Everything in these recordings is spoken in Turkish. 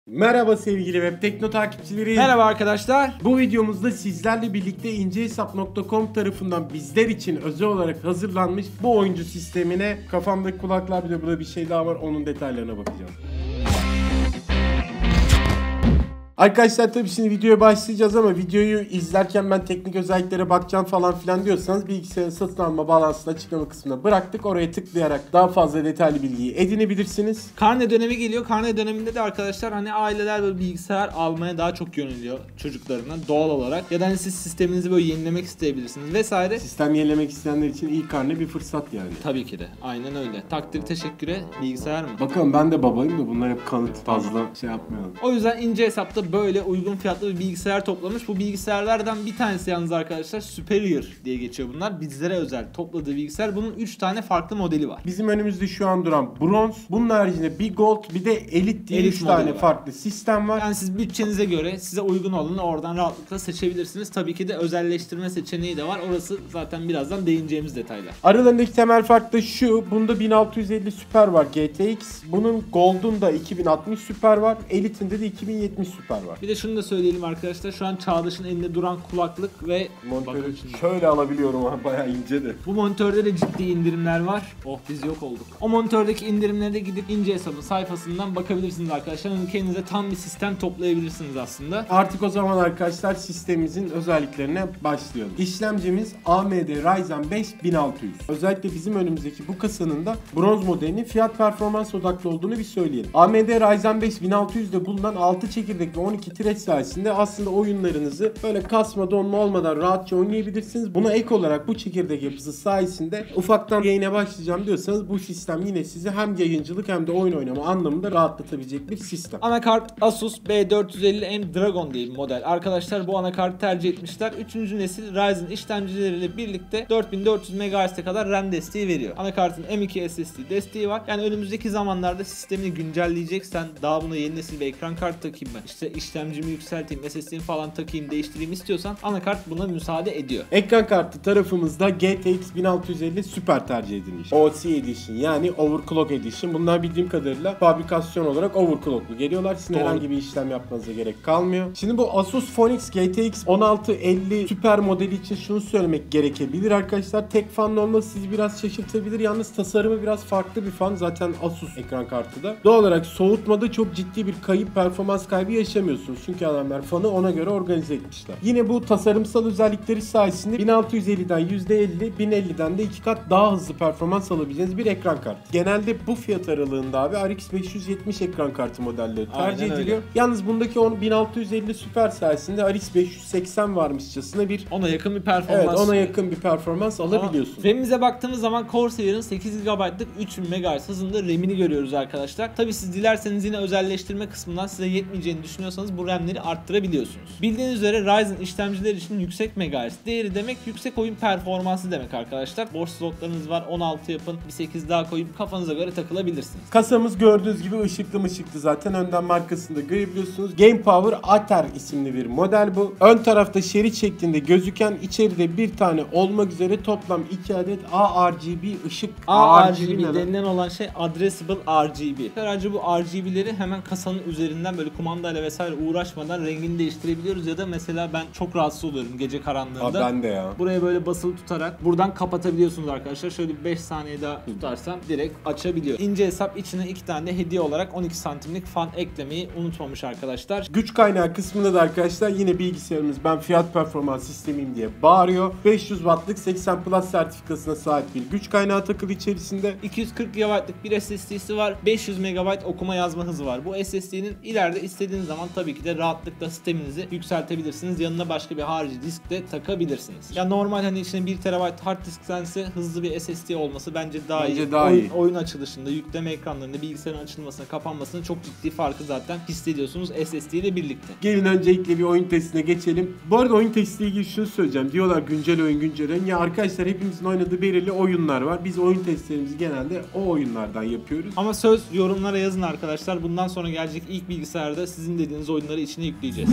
Merhaba sevgili Web Tekno takipçileri. Merhaba arkadaşlar. Bu videomuzda sizlerle birlikte incehesap.com tarafından bizler için özel olarak hazırlanmış bu oyuncu sistemine, kafamdaki kulaklar, bir de burada bir şey daha var, onun detaylarına bakacağım. Arkadaşlar tabii şimdi videoya başlayacağız ama videoyu izlerken ben teknik özelliklere bakacağım falan filan diyorsanız bilgisayarın satın alma bağlantısını açıklama kısmına bıraktık. Oraya tıklayarak daha fazla detaylı bilgiyi edinebilirsiniz. Karne dönemi geliyor. Karne döneminde de arkadaşlar hani aileler böyle bilgisayar almaya daha çok yöneliyor çocuklarına doğal olarak. Ya da hani siz sisteminizi böyle yenilemek isteyebilirsiniz vesaire. Sistem yenilemek isteyenler için ilk karne bir fırsat yani. Tabii ki de. Aynen öyle. Takdir teşekküre bilgisayar mı? Bakalım, ben de babayım da bunlar hep kanıt, fazla şey yapmayalım. O yüzden ince hesapta böyle uygun fiyatlı bir bilgisayar toplamış. Bu bilgisayarlardan bir tanesi yalnız arkadaşlar Superior diye geçiyor bunlar. Bizlere özel topladığı bilgisayar. Bunun 3 tane farklı modeli var. Bizim önümüzde şu an duran Bronze. Bunun haricinde bir Gold, bir de Elite diye 3 tane farklı sistem var. Yani siz bütçenize göre size uygun olanı oradan rahatlıkla seçebilirsiniz. Tabii ki de özelleştirme seçeneği de var. Orası zaten birazdan değineceğimiz detaylar. Aralarındaki temel fark da şu. Bunda 1650 Super var GTX. Bunun Gold'un da 2060 Super var. Elite'inde de 2070 Super var. Bir de şunu da söyleyelim arkadaşlar. Şu an Çağdaş'ın elinde duran kulaklık ve monitörü şöyle alabiliyorum ama bayağı ince de. Bu monitörde de ciddi indirimler var. Oh, biz yok olduk. O monitördeki indirimlere de gidip ince hesabın sayfasından bakabilirsiniz arkadaşlar. Yani kendinize tam bir sistem toplayabilirsiniz aslında. Artık o zaman arkadaşlar sistemimizin özelliklerine başlayalım. İşlemcimiz AMD Ryzen 5 1600. Özellikle bizim önümüzdeki bu kasanın da bronz modelinin fiyat performans odaklı olduğunu bir söyleyelim. AMD Ryzen 5 1600'de bulunan 6 çekirdek ve 12 thread sayesinde aslında oyunlarınızı böyle kasma donma olmadan rahatça oynayabilirsiniz. Buna ek olarak bu çekirdek yapısı sayesinde ufaktan yayına başlayacağım diyorsanız bu sistem yine sizi hem yayıncılık hem de oyun oynama anlamında rahatlatabilecek bir sistem. Anakart Asus B450M Dragon diye bir model. Arkadaşlar bu anakartı tercih etmişler. 3. nesil Ryzen işlemcileriyle birlikte 4400 MHz'e kadar RAM desteği veriyor. Anakartın M.2 SSD desteği var. Yani önümüzdeki zamanlarda sistemini güncelleyeceksen, daha buna yeni nesil bir ekran kartı takayım ben, İşte işlemcimi yükselteyim, SSD'mi falan takayım, değiştireyim istiyorsan anakart buna müsaade ediyor. Ekran kartı tarafımızda GTX 1650 Super tercih edilmiş. OC Edition yani Overclock Edition. Bunlar bildiğim kadarıyla fabrikasyon olarak overclocklu geliyorlar. Sizin herhangi bir işlem yapmanıza gerek kalmıyor. Şimdi bu Asus Phoenix GTX 1650 Super modeli için şunu söylemek gerekebilir arkadaşlar. Tek fan olması sizi biraz şaşırtabilir. Yalnız tasarımı biraz farklı bir fan. Zaten Asus ekran kartı da. Doğal olarak soğutmada çok ciddi bir kayıp, performans kaybı yaşamıyorsunuz. Çünkü adamlar fanı ona göre organize etmişler. Yine bu tasarımsal özellikleri sayesinde 1650'den %50, 1050'den de 2 kat daha hızlı performans alabileceğiniz bir ekran kartı. Genelde bu fiyat aralığında abi RX 570 ekran kartı modelleri tercih ediliyor. Yalnız bundaki 1650 Super sayesinde RX 580 varmışçasına bir ona yakın bir performans. Evet, ona yakın bir performans alabiliyorsunuz. RAM'imize baktığımız zaman Corsair'ın 8 GB'lık 3000 MHz hızında RAM'ini görüyoruz arkadaşlar. Tabi siz dilerseniz yine özelleştirme kısmından size yetmeyeceğini düşünüyorsanız bu RAM'leri arttırabiliyorsunuz. Bildiğiniz üzere Ryzen işlemciler için yüksek MHz değeri demek yüksek oyun performansı demek arkadaşlar. Boş slotlarınız var, 16 yapın, bir 8 daha koyup kafanıza göre takılabilirsiniz. Kasamız gördüğünüz gibi ışıklı zaten önden markasını da görebiliyorsunuz. Game Power Ater isimli bir model bu. Ön tarafta şerit şeklinde gözüken, içeride bir tane olmak üzere toplam 2 adet ARGB ışık. ARGB denilen olan şey Addressable RGB. Ayrıca bu RGB'leri hemen kasanın üzerinden böyle kumandayla vesaire uğraşmadan rengini değiştirebiliyoruz ya da mesela ben çok rahatsız oluyorum gece karanlığında. Abi ben de ya. Buraya böyle basılı tutarak buradan kapatabiliyorsunuz arkadaşlar. Şöyle 5 saniye daha tutarsam direkt açabiliyor. İnce hesap içine 2 tane de hediye olarak 12 santimlik fan eklemeyi unutmamış arkadaşlar. Güç kaynağı kısmında da arkadaşlar yine bilgisayarımız ben fiyat performans sistemiyim diye bağırıyor. 500 wattlık 80 Plus sertifikasına sahip bir güç kaynağı takılı içerisinde. 240 GB'lık bir SSD'si var. 500 MB okuma yazma hızı var. Bu SSD'nin ileride istediğiniz zaman tabii ki de rahatlıkla sisteminizi yükseltebilirsiniz. Yanına başka bir harici disk de takabilirsiniz. Ya normal hani içine 1 TB hard disktense hızlı bir SSD olması bence daha iyi. Oyun açılışında, yükleme ekranlarında bilgisayarın açılmasına, kapanmasına çok ciddi farkı zaten hissediyorsunuz SSD ile birlikte. Gelin öncelikle bir oyun testine geçelim. Bu arada oyun testiyle ilgili şunu söyleyeceğim. Diyorlar güncel oyun. Ya arkadaşlar hepimizin oynadığı belirli oyunlar var. Biz oyun testlerimizi genelde o oyunlardan yapıyoruz. Ama söz yorumlara yazın arkadaşlar. Bundan sonra gelecek ilk bilgisayarda sizin dediğiniz oyunları içine yükleyeceğiz.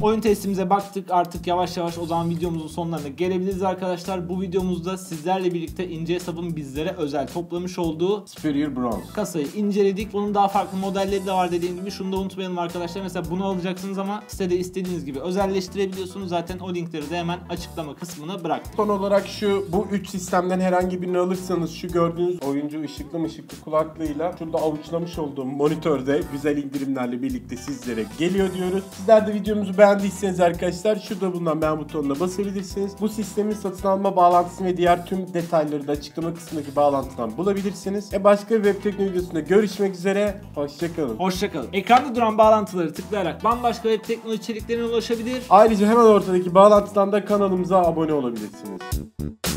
Oyun testimize baktık, artık yavaş yavaş o zaman videomuzun sonlarına gelebiliriz arkadaşlar. Bu videomuzda sizlerle birlikte ince hesabın bizlere özel toplamış olduğu Superior Bronze kasayı inceledik. Bunun daha farklı modelleri de var dediğim gibi. Şunu da unutmayalım arkadaşlar. Mesela bunu alacaksınız ama sitede istediğiniz gibi özelleştirebiliyorsunuz. Zaten o linkleri de hemen açıklama kısmına bıraktık. Son olarak bu 3 sistemden herhangi birini alırsanız şu gördüğünüz oyuncu ışıklı kulaklığıyla şurada avuçlamış olduğum monitörde güzel indirimlerle birlikte sizlere geliyor diyoruz. Sizler de videomuzu beğendiyseniz arkadaşlar şurada bulunan beğen butonuna basabilirsiniz. Bu sistemin satın alma bağlantısını ve diğer tüm detayları da açıklama kısmındaki bağlantıdan bulabilirsiniz. Başka bir web teknoloji videosunda görüşmek üzere. Hoşçakalın. Hoşçakalın. Ekranda duran bağlantıları tıklayarak bambaşka web teknoloji içeriklerine ulaşabilir. Ayrıca hemen ortadaki bağlantıdan da kanalımıza abone olabilirsiniz.